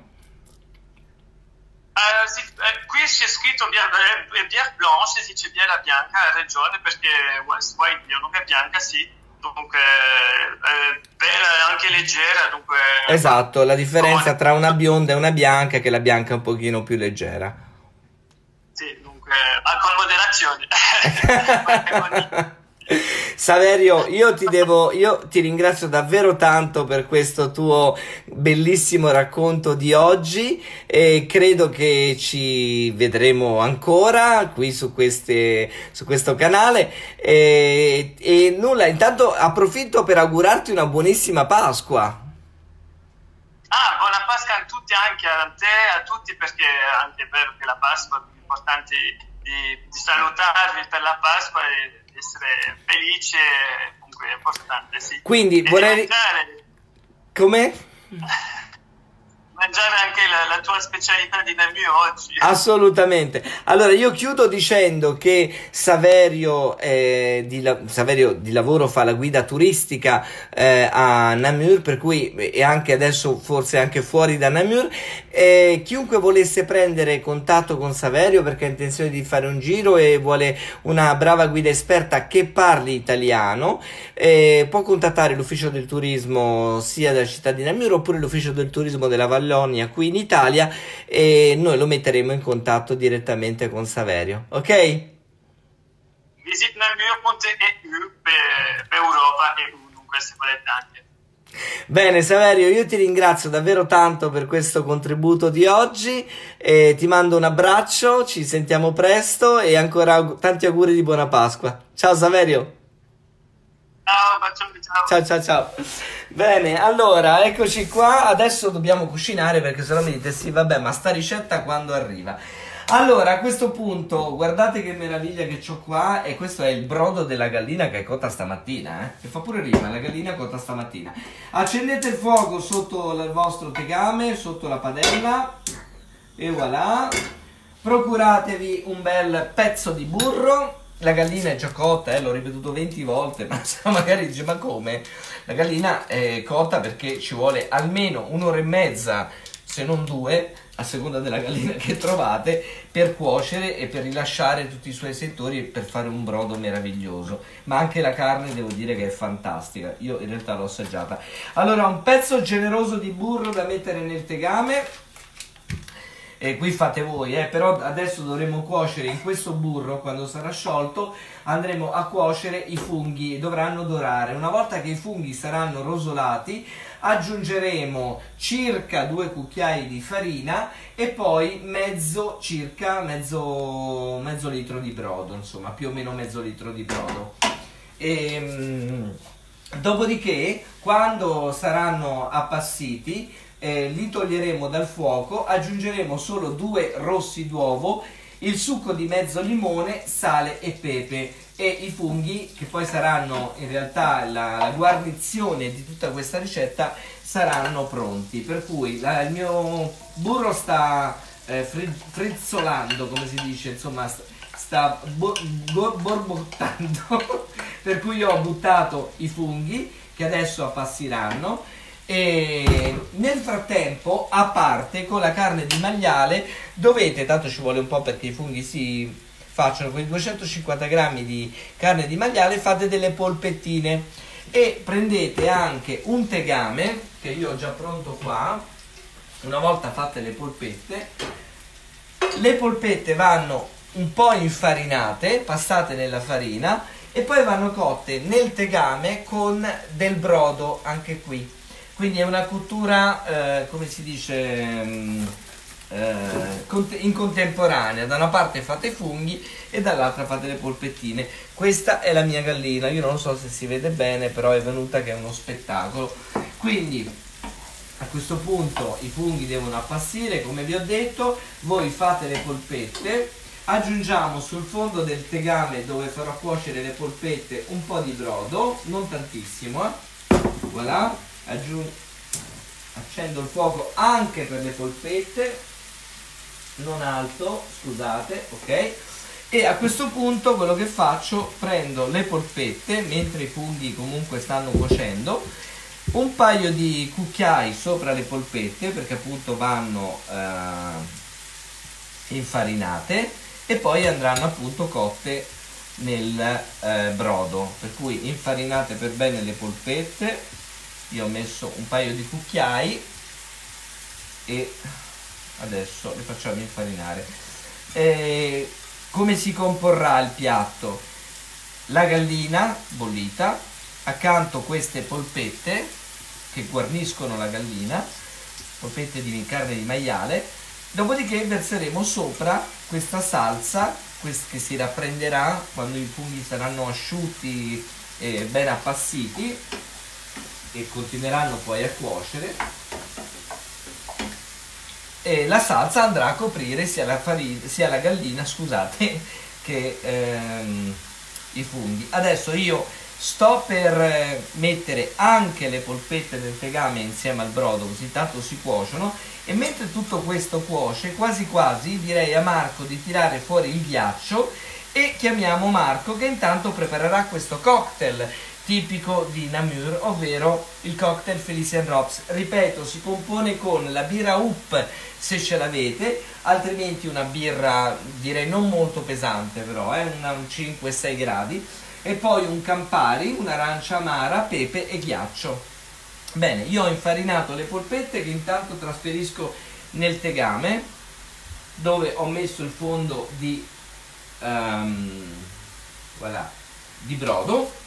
Uh, sì, eh, qui c'è scritto bière, bière blanche, si dice birra bianca, ha ragione, perché vuoi dire che è bianca, sì, dunque eh, bella, anche leggera, dunque... Esatto, la differenza tra una bionda e una bianca è che la bianca è un pochino più leggera. Sì, dunque, ma con moderazione. Saverio, io ti devo, io ti ringrazio davvero tanto per questo tuo bellissimo racconto di oggi e credo che ci vedremo ancora qui su, queste, su questo canale e, e nulla, intanto approfitto per augurarti una buonissima Pasqua. Ah, buona Pasqua a tutti, anche a te, a tutti, perché è anche vero che la Pasqua è importante di, di salutarvi per la Pasqua e essere felice, comunque è importante, sì. Quindi e vorrei... Come? E mangiare anche la, la tua specialità di Namur oggi. Assolutamente. Allora io chiudo dicendo che Saverio, eh, di, la, Saverio di lavoro fa la guida turistica eh, a Namur, per cui e anche adesso forse anche fuori da Namur. Eh, chiunque volesse prendere contatto con Saverio perché ha intenzione di fare un giro e vuole una brava guida esperta che parli italiano, eh, può contattare l'ufficio del turismo sia della città di Namur oppure l'ufficio del turismo della Vallonia qui in Italia, e noi lo metteremo in contatto direttamente con Saverio, ok? Visit namur punto e u per, per Europa e dunque se volete anche. Bene Saverio, io ti ringrazio davvero tanto per questo contributo di oggi, e ti mando un abbraccio, ci sentiamo presto e ancora aug- tanti auguri di buona Pasqua. Ciao Saverio. Ciao, bacioni, ciao. Ciao ciao ciao. Bene, allora eccoci qua, adesso dobbiamo cucinare perché se no mi dite sì vabbè ma sta ricetta quando arriva? Allora a questo punto guardate che meraviglia che c'ho qua, e questo è il brodo della gallina che è cotta stamattina, eh? Che fa pure rima, la gallina cotta stamattina. Accendete il fuoco sotto il vostro tegame, sotto la padella e voilà, procuratevi un bel pezzo di burro. La gallina è già cotta, eh, l'ho ripetuto venti volte, ma magari dice ma come? La gallina è cotta perché ci vuole almeno un'ora e mezza, se non due, a seconda della gallina che trovate, per cuocere e per rilasciare tutti i suoi settori e per fare un brodo meraviglioso. Ma anche la carne devo dire che è fantastica, io in realtà l'ho assaggiata. Allora un pezzo generoso di burro da mettere nel tegame. E qui fate voi, eh, però adesso dovremo cuocere in questo burro, quando sarà sciolto andremo a cuocere i funghi, dovranno dorare. Una volta che i funghi saranno rosolati aggiungeremo circa due cucchiai di farina e poi mezzo, circa mezzo, mezzo litro di brodo, insomma più o meno mezzo litro di brodo. E, mh, dopodiché quando saranno appassiti Eh, li toglieremo dal fuoco, aggiungeremo solo due rossi d'uovo, il succo di mezzo limone, sale e pepe e i funghi, che poi saranno in realtà la, la guarnizione di tutta questa ricetta, saranno pronti. Per cui la, il mio burro sta eh, fri, frizzolando, come si dice, insomma sta, sta bo, bo, borbottando per cui io ho buttato i funghi che adesso appassiranno. E nel frattempo, a parte, con la carne di maiale dovete, tanto ci vuole un po' perché i funghi si facciano, con i duecentocinquanta grammi di carne di maiale fate delle polpettine e prendete anche un tegame che io ho già pronto qua. Una volta fatte le polpette, le polpette vanno un po' infarinate, passate nella farina e poi vanno cotte nel tegame con del brodo anche qui. Quindi è una cottura, eh, come si dice, eh, in contemporanea. Da una parte fate i funghi e dall'altra fate le polpettine. Questa è la mia gallina, io non so se si vede bene, però è venuta che è uno spettacolo. Quindi a questo punto i funghi devono appassire, come vi ho detto, voi fate le polpette, aggiungiamo sul fondo del tegame dove farò cuocere le polpette un po' di brodo, non tantissimo, eh. Voilà. Aggiung- accendo il fuoco anche per le polpette, non alto, scusate, ok? E a questo punto quello che faccio, prendo le polpette mentre i funghi comunque stanno cuocendo, un paio di cucchiai sopra le polpette perché appunto vanno eh, infarinate e poi andranno appunto cotte nel eh, brodo, per cui infarinate per bene le polpette. Io ho messo un paio di cucchiai e adesso le facciamo infarinare. E come si comporrà il piatto? La gallina bollita, accanto queste polpette che guarniscono la gallina, polpette di carne di maiale, dopodiché verseremo sopra questa salsa che si rapprenderà quando i funghi saranno asciutti e ben appassiti e continueranno poi a cuocere, e la salsa andrà a coprire sia la, farina, sia la gallina, scusate, che ehm, i funghi. Adesso io sto per eh, mettere anche le polpette del tegame insieme al brodo, così tanto si cuociono, e mentre tutto questo cuoce, quasi quasi direi a Marco di tirare fuori il ghiaccio e chiamiamo Marco che intanto preparerà questo cocktail tipico di Namur, ovvero il cocktail Felician Rocks. Ripeto, si compone con la birra Up, se ce l'avete, altrimenti una birra direi non molto pesante, però è eh, un cinque sei gradi, e poi un Campari, un'arancia amara, pepe e ghiaccio. Bene, io ho infarinato le polpette che intanto trasferisco nel tegame, dove ho messo il fondo di, um, voilà, di brodo.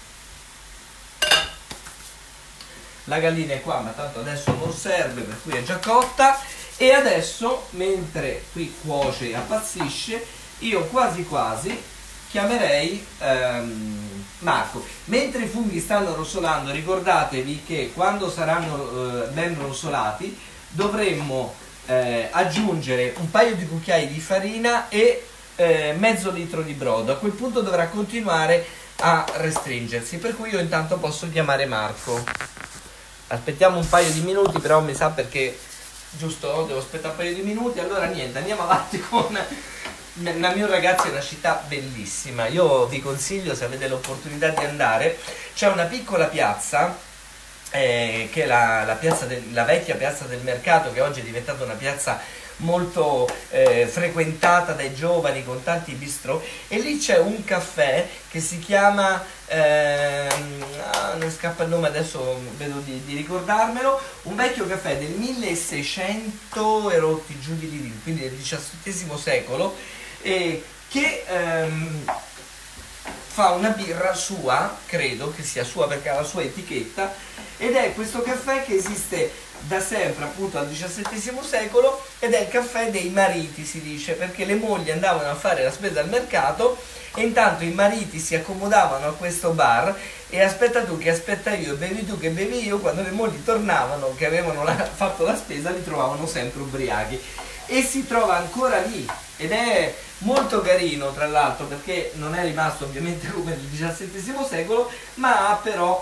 La gallina è qua, ma tanto adesso non serve, per cui è già cotta. E adesso, mentre qui cuoce e appassisce, io quasi quasi chiamerei ehm, Marco. Mentre i funghi stanno rosolando, ricordatevi che quando saranno eh, ben rosolati dovremmo eh, aggiungere un paio di cucchiai di farina e eh, mezzo litro di brodo. A quel punto dovrà continuare a restringersi, per cui io intanto posso chiamare Marco. Aspettiamo un paio di minuti, però mi sa perché, giusto, devo aspettare un paio di minuti. Allora niente, andiamo avanti con Namur. Ragazzi, è una città bellissima, io vi consiglio, se avete l'opportunità di andare, c'è una piccola piazza eh, che è la, la, piazza del, la vecchia piazza del mercato, che oggi è diventata una piazza molto eh, frequentata dai giovani, con tanti bistrò, e lì c'è un caffè che si chiama ehm, ah, non scappa il nome adesso, vedo di, di ricordarmelo, un vecchio caffè del milleseicento e rotti giù di lì, quindi del diciassettesimo secolo, e che ehm, fa una birra sua, credo che sia sua perché ha la sua etichetta, ed è questo caffè che esiste da sempre, appunto al diciassettesimo secolo, ed è il caffè dei mariti, si dice, perché le mogli andavano a fare la spesa al mercato e intanto i mariti si accomodavano a questo bar e aspetta tu che aspetta io, bevi tu che bevi io, quando le mogli tornavano che avevano la, fatto la spesa, li trovavano sempre ubriachi, e si trova ancora lì ed è molto carino, tra l'altro, perché non è rimasto ovviamente come nel diciassettesimo secolo, ma ha però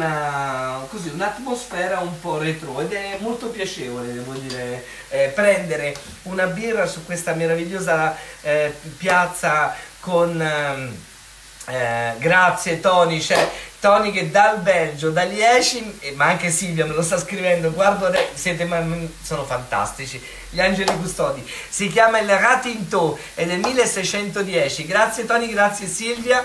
una così un'atmosfera un po' retro, ed è molto piacevole, devo dire, eh, prendere una birra su questa meravigliosa eh, piazza con eh, eh, grazie Tony, cioè Tony che dal Belgio, da Liegi, ma anche Silvia me lo sta scrivendo, guardo, siete, sono fantastici, gli angeli custodi, si chiama il Ratinto, è del milleseicentodieci, grazie Tony, grazie Silvia,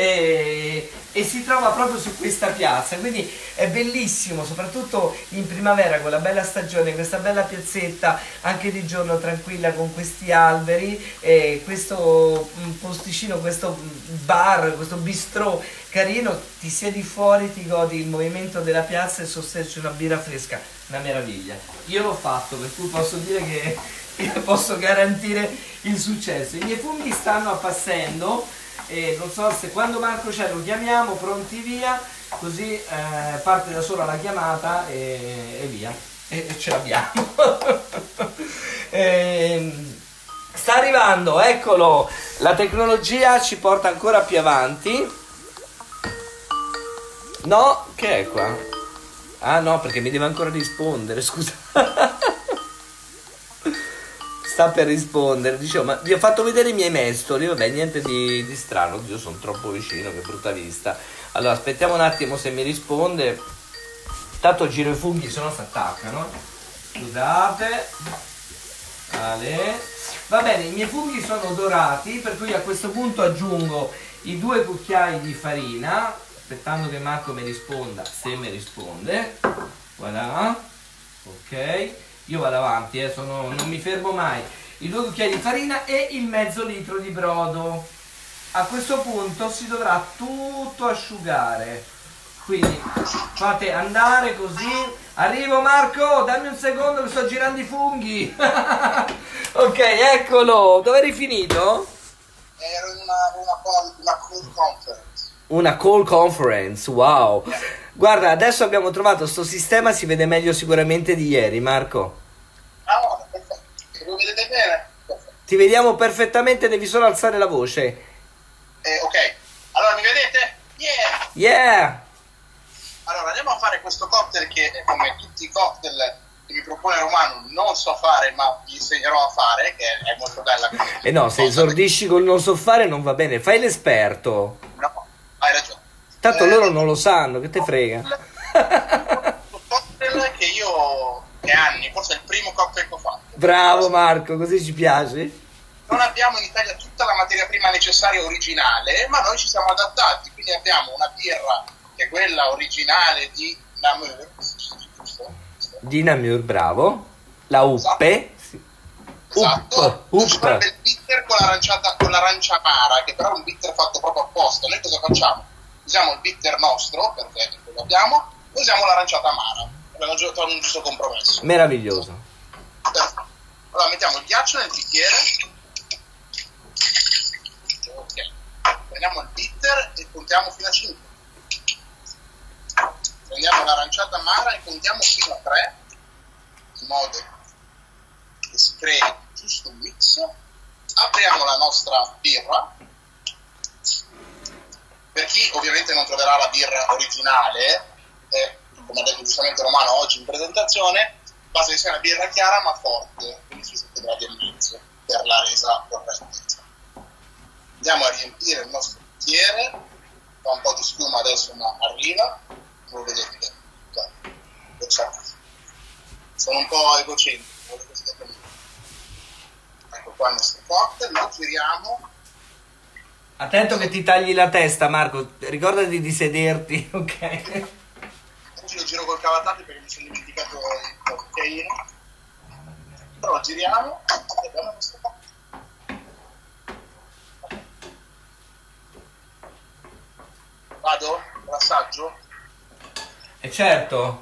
e, e si trova proprio su questa piazza, quindi è bellissimo, soprattutto in primavera con la bella stagione, questa bella piazzetta, anche di giorno tranquilla con questi alberi, e questo posticino, questo bar, questo bistrò carino, ti siedi fuori, ti godi il movimento della piazza e sosterci una birra fresca, una meraviglia. Io l'ho fatto, per cui posso dire che posso garantire il successo. I miei funghi stanno appassendo e non so se quando Marco c'è lo chiamiamo, pronti via, così eh, parte da sola la chiamata e, e via, e, e ce l'abbiamo. e, sta arrivando, eccolo, la tecnologia ci porta ancora più avanti. No, che è qua? Ah no, perché mi deve ancora rispondere, scusa. Sta per rispondere, dicevo, ma vi ho fatto vedere i miei mestoli, vabbè, niente di, di strano, oddio, sono troppo vicino, che brutta vista. Allora, aspettiamo un attimo se mi risponde. Tanto giro i funghi, se no si attaccano. Scusate. Vale. Va bene, i miei funghi sono dorati, per cui a questo punto aggiungo i due cucchiai di farina, aspettando che Marco mi risponda, se mi risponde. Voilà. Ok. Io vado avanti, eh, sono, non mi fermo mai. I due cucchiai di farina e il mezzo litro di brodo. A questo punto si dovrà tutto asciugare. Quindi fate andare così. Arrivo Marco, dammi un secondo che sto girando i funghi. Ok, eccolo. Dove eri finito? Ero in una, una, call, una call conference. Una call conference, wow. Guarda, adesso abbiamo trovato sto sistema, si vede meglio sicuramente di ieri, Marco. Ah, no, perfetto. Se lo vedete bene? Perfetto. Ti vediamo perfettamente, devi solo alzare la voce. Eh, ok. Allora, mi vedete? Yeah! Yeah! Allora, andiamo a fare questo cocktail che, come tutti i cocktail che mi propone Romano, non so fare, ma vi insegnerò a fare, che è molto bella. E eh no, se esordisci col non so fare non va bene, fai l'esperto. No, hai ragione. Tanto eh, loro non lo sanno, che te frega. Un cocktail che io, che anni, forse è il primo cocktail che ho fatto. Bravo Marco, così ci piace. Non abbiamo in Italia tutta la materia prima necessaria originale, ma noi ci siamo adattati, quindi abbiamo una birra che è quella originale di Namur, giusto? Di Namur, bravo. La Uppe. Esatto. Up, Ci sarebbe il bitter con l'aranciata, con l'arancia amara, che però è un bitter fatto proprio apposta. Noi cosa facciamo? Usiamo il bitter nostro, perché lo abbiamo, e usiamo l'aranciata amara. Abbiamo trovato un giusto compromesso. Meraviglioso. Perfetto. Allora mettiamo il ghiaccio nel bicchiere. Ok. Prendiamo il bitter e contiamo fino a cinque. Prendiamo l'aranciata amara e contiamo fino a tre, in modo che si crei il giusto mix. Apriamo la nostra birra. Per chi ovviamente non troverà la birra originale, eh, come ha detto giustamente Romano oggi in presentazione, basta che sia una birra chiara ma forte, quindi sui sette gradi e mezzo, per la resa corretta. Andiamo a riempire il nostro bicchiere, fa un po' di schiuma adesso ma arriva. Lo vedete, cioè, sono un po' egocentrico. Ecco qua il nostro cocktail, lo giriamo. Attento che ti tagli la testa, Marco, ricordati di sederti, ok? Oggi lo giro col cavatate perché mi sono dimenticato il cucchiaino. Però lo giriamo e abbiamo questo cocktail. Vado? L'assaggio? E certo.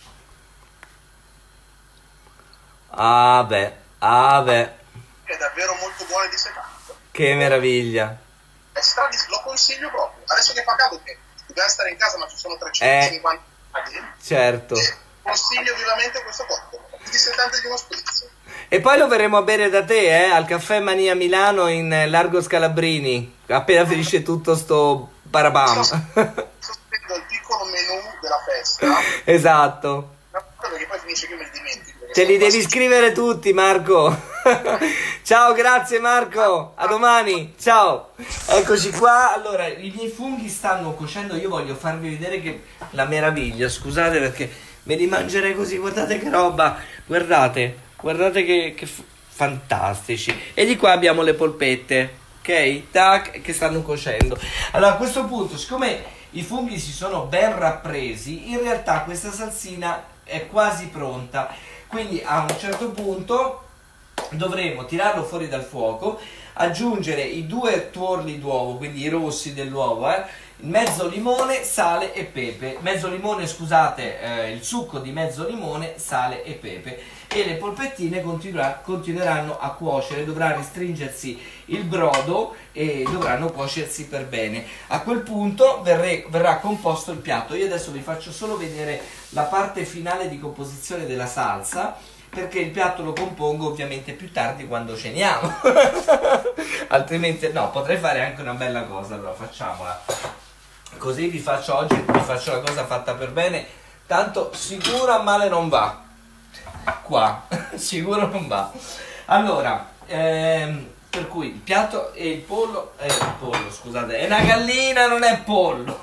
Ah beh, ah beh. È davvero molto buono e dissecato. Che meraviglia. È stra- lo consiglio proprio. Adesso che fa caldo, che dobbiamo stare in casa ma ci sono trecentocinquanta gradi. Eh, certo. Consiglio vivamente questo cocktail. Più dissetante di uno spritz. E poi lo verremo a bere da te, eh, al Caffè Mania Milano in Largo Scalabrini, appena finisce tutto sto barabam. Il piccolo menù della festa. Esatto. Perché poi finisce che me li dimentico. Te li devi scrivere tutti, Marco. Ciao, grazie Marco. A domani. Ciao. Eccoci qua. Allora, i miei funghi stanno cuocendo. Io voglio farvi vedere che la meraviglia. Scusate perché me li mangerei così. Guardate che roba. Guardate. Guardate che, che f- fantastici. E di qua abbiamo le polpette. Ok? Tac, che stanno cuocendo. Allora, a questo punto, siccome i funghi si sono ben rappresi, in realtà questa salsina è quasi pronta, quindi a un certo punto dovremo tirarlo fuori dal fuoco, aggiungere i due tuorli d'uovo, quindi i rossi dell'uovo, eh, mezzo limone, sale e pepe, mezzo limone, scusate, eh, il succo di mezzo limone, sale e pepe, e le polpettine continuerà, continueranno a cuocere, dovrà restringersi il brodo e dovranno cuocersi per bene. A quel punto verrà, verrà composto il piatto. Io adesso vi faccio solo vedere la parte finale di composizione della salsa, perché il piatto lo compongo ovviamente più tardi quando ceniamo. Altrimenti no, potrei fare anche una bella cosa. Allora facciamola così, vi faccio oggi vi faccio la cosa fatta per bene, tanto sicuro a male non va qua. Sicuro non va. Allora ehm, per cui il piatto e il pollo eh, il pollo scusate, è una gallina, non è pollo.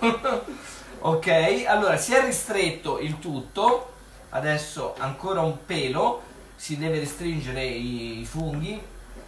Ok, allora si è ristretto il tutto. Adesso ancora un pelo, si deve restringere i, i funghi.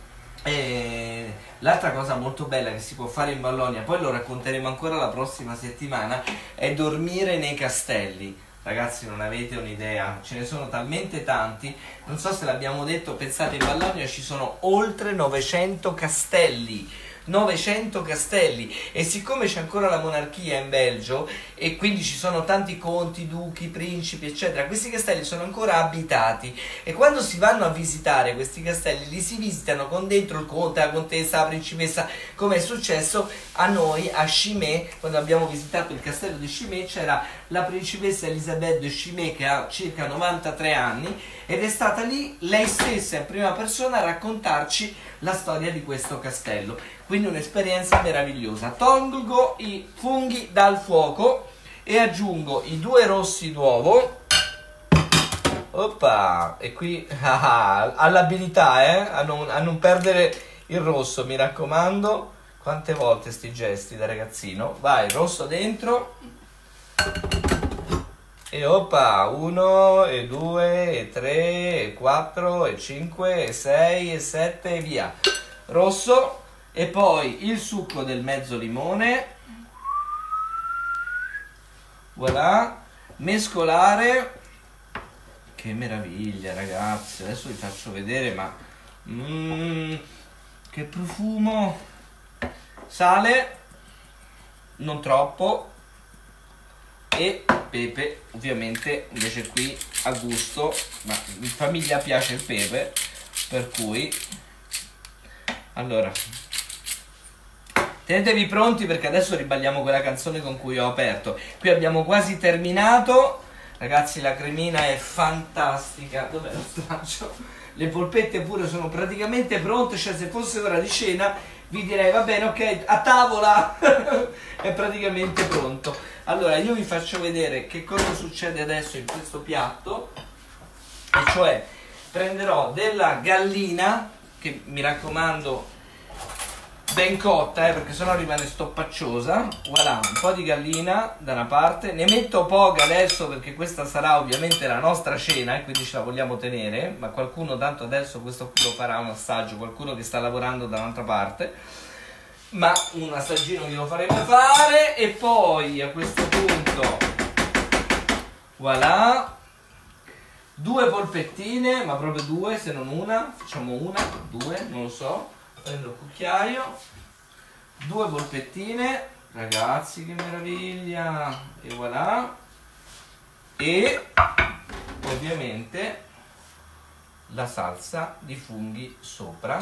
E l'altra cosa molto bella che si può fare in Vallonia, poi lo racconteremo ancora la prossima settimana, è dormire nei castelli. Ragazzi, non avete un'idea, ce ne sono talmente tanti, non so se l'abbiamo detto, pensate, in Vallonia ci sono oltre novecento castelli. novecento castelli, e siccome c'è ancora la monarchia in Belgio e quindi ci sono tanti conti, duchi, principi eccetera, questi castelli sono ancora abitati, e quando si vanno a visitare questi castelli li si visitano con dentro il conte, la contessa, la principessa, come è successo a noi a Chimay. Quando abbiamo visitato il castello di Chimay c'era la principessa Elisabeth de Chimay, che ha circa novantatré anni, ed è stata lì lei stessa in prima persona a raccontarci la storia di questo castello. quindi un'esperienza meravigliosa. Tolgo i funghi dal fuoco e aggiungo i due rossi d'uovo. Oppa, e qui ah, all'abilità, eh, a non, a non perdere il rosso, mi raccomando. Quante volte sti gesti da ragazzino. Vai, rosso dentro. E oppa, uno, e due, e tre, e quattro, e cinque, e sei, e sette, e via. Rosso. E poi il succo del mezzo limone. Voilà. Mescolare. Che meraviglia, ragazzi. Adesso vi faccio vedere, ma... Mm, che profumo. Sale. Non troppo. E pepe, ovviamente, invece qui a gusto, ma in famiglia piace il pepe, per cui allora tenetevi pronti, perché adesso riballiamo quella canzone con cui ho aperto. Qui abbiamo quasi terminato, ragazzi, la cremina è fantastica. Dov'è lo straccio? Le polpette pure sono praticamente pronte, cioè se fosse ora di cena vi direi va bene, ok, a tavola è praticamente pronto. Allora io vi faccio vedere che cosa succede adesso in questo piatto, e cioè prenderò della gallina, che mi raccomando ben cotta, eh, perché sennò rimane stoppacciosa. Voilà, un po' di gallina da una parte, ne metto poca adesso perché questa sarà ovviamente la nostra cena e quindi ce la vogliamo tenere, ma qualcuno tanto adesso questo qui lo farà un assaggio, qualcuno che sta lavorando da un'altra parte, ma un assaggino glielo faremo fare. E poi a questo punto voilà, due polpettine, ma proprio due, se non una, facciamo una, due, non lo so. Prendo il cucchiaio, due polpettine, ragazzi, che meraviglia, e voilà, e ovviamente la salsa di funghi sopra.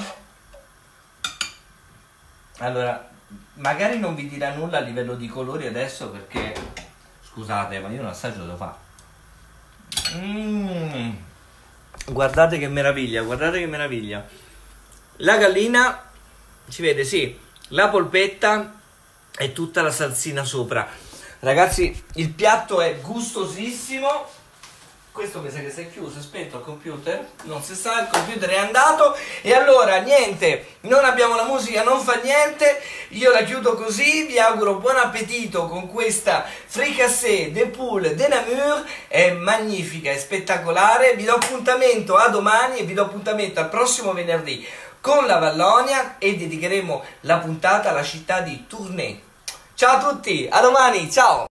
Allora, magari non vi dirà nulla a livello di colori adesso, perché scusate, ma io un assaggio lo devo fare. Mm. Guardate che meraviglia, guardate che meraviglia. La gallina, si vede, sì, la polpetta e tutta la salsina sopra. Ragazzi, il piatto è gustosissimo. Questo mi sa che si è chiuso, è spento il computer, non si sa, il computer è andato. E allora, niente, non abbiamo la musica, non fa niente, io la chiudo così. Vi auguro buon appetito con questa fricassée de poule de Namur, è magnifica, è spettacolare. Vi do appuntamento a domani e vi do appuntamento al prossimo venerdì con la Vallonia, e dedicheremo la puntata alla città di Tournai. Ciao a tutti, a domani, ciao!